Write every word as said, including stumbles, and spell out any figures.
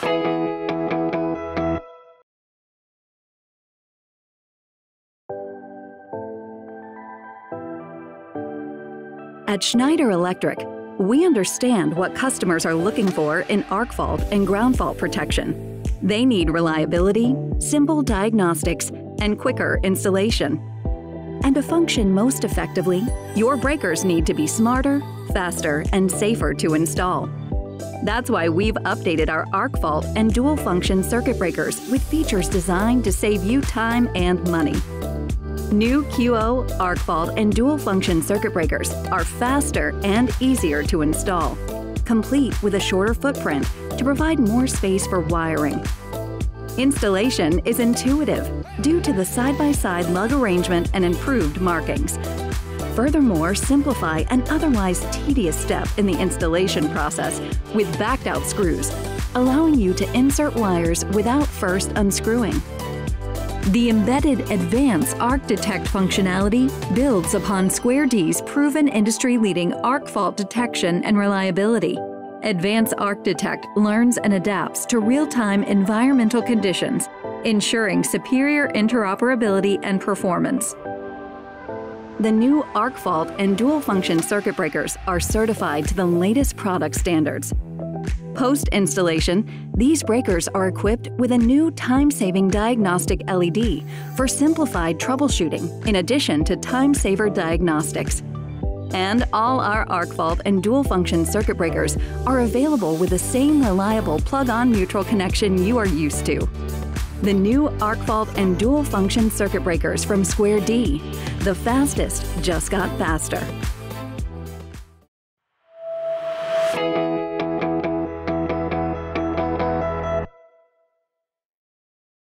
At Schneider Electric, we understand what customers are looking for in arc fault and ground fault protection. They need reliability, simple diagnostics, and quicker installation. And to function most effectively, your breakers need to be smarter, faster, and safer to install. That's why we've updated our arc fault and dual function circuit breakers with features designed to save you time and money. New Q O, arc fault, and dual function circuit breakers are faster and easier to install, complete with a shorter footprint to provide more space for wiring. Installation is intuitive due to the side-by-side lug arrangement and improved markings. Furthermore, simplify an otherwise tedious step in the installation process with backed-out screws, allowing you to insert wires without first unscrewing. The embedded Advanced Arc Detect functionality builds upon Square D's proven industry-leading arc fault detection and reliability. Advanced Arc Detect learns and adapts to real-time environmental conditions, ensuring superior interoperability and performance. The new arc fault and dual function circuit breakers are certified to the latest product standards. Post-installation, these breakers are equipped with a new time-saving diagnostic L E D for simplified troubleshooting, in addition to time-saver diagnostics. And all our arc fault and dual function circuit breakers are available with the same reliable plug-on neutral connection you are used to. The new arc fault and dual function circuit breakers from Square D. The fastest just got faster.